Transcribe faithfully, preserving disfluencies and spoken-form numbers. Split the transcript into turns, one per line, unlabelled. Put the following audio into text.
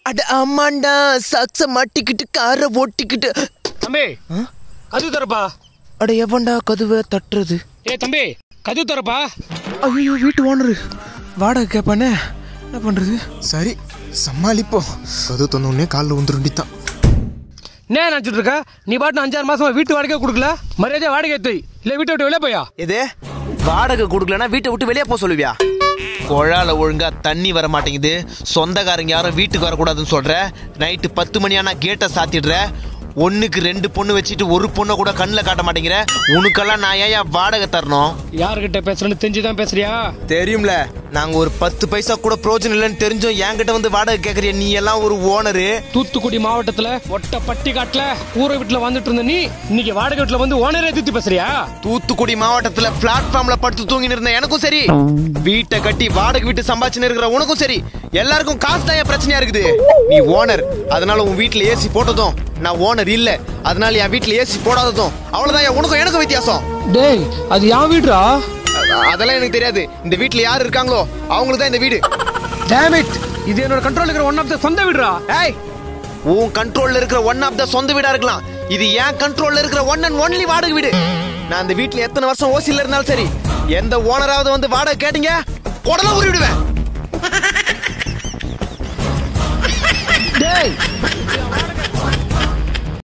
அட ஆமாண்டா, சாக்ஸ மாட்டிக்கிட்டு காரை ஓட்டிக்கிட்டு.
தம்பி கதவு தரப்பா.
அட எவன்டா கதவை தட்டுறது?
ஏ தம்பி கதவு தரப்பா.
ஐயோ வீட்டு ஓனரு வாடகை கேட்பானே, என்ன பண்றது?
சரி சமாளிப்போம். கதவு தந்தோடனே காலில் வந்துருண்டித்தான்.
என்ன நினைச்சிட்டு இருக்க நீ? பாட்டு அஞ்சாறு மாசமா வீட்டு வாடகை கொடுக்கல, மரியாதை வாடகை ஏத்து இல்ல வீட்டை விட்டு வெளியே போயா.
இது வாடகை கொடுக்கலன்னா வீட்டை விட்டு வெளியே போக சொல்லுவியா? குழால ஒழுங்கா தண்ணி வர மாட்டேங்குது, சொந்தக்காரங்க யாரும் வீட்டுக்கு வரக்கூடாதுன்னு சொல்ற. நைட்டு பத்து மணி ஆனா கேட்டை சாத்திடுற. ஒண்ணுக்கு ரெண்டு பொண்ணு வச்சுட்டு ஒரு பொண்ணை கூட கண்ணில் காட்ட மாட்டேங்கிற. உனக்கெல்லாம் நான் ஏன் வாடகை தரணும்?
யாருகிட்ட பேசுறேன்னு தெரிஞ்சுதான் பேசுறியா?
தெரியும்ல, நாங்க ஒரு பத்து பைசா கூட பிரோஜனம் இல்லைன்னு தெரிஞ்சோம் என்கிட்ட வந்து வாடகை கேட்கறிய. நீ எல்லாம் ஒரு ஓனரு.
தூத்துக்குடி மாவட்டத்துல ஒட்ட பட்டி காட்டுல ஊரை வீட்டுல வந்துட்டு இருந்த நீ இன்னைக்கு வாடகை வீட்டுல வந்து ஓனரே தூத்தி பேசுறியா?
தூத்துக்குடி மாவட்டத்துல பிளாட்ஃபார்ம்ல படுத்து தூங்கிட்டு இருந்த எனக்கும் சரி, வீட்டை கட்டி வாடகை வீட்டு சம்பாதிச்சுன்னு இருக்கிற உனக்கும் சரி, எல்லாருக்கும் காசு தான் பிரச்சனையா இருக்குது. நீ ஓனர், அதனால உன் வீட்டுல ஏசி போட்டதும் நான் ஓனர் இல்ல, அதனால என் வீட்டுல ஏசி போடாததும் அவ்வளவுதான் உனக்கும் எனக்கும் வித்தியாசம்.
டேய் அது என் வீடுடா.
அதெல்லாம் எனக்கு தெரியாது. இந்த வீட்டுல யாரு இருக்காங்களோ அவங்களுக்கு தான் இந்த வீடு.
டேம் இட், இது என்னோட கண்ட்ரோல்ல இருக்கிற ஒன் ஆஃப் த சொந்த வீடுடா.
ஏய், உன் கண்ட்ரோல்ல இருக்கிற ஒன் ஆஃப் த சொந்த வீடா இருக்கலாம், இது என் கண்ட்ரோல்ல இருக்கிற ஒன் அண்ட் ஒன்லி வாடகை வீடு. நான் இந்த வீட்டுல எத்தனை வருஷம் ஓசில இருந்தாலும் சரி, எந்த ஓனராவது வந்து வாடகை கேட்டீங்க உடனே ஊறி விடுவேன்.
டேய்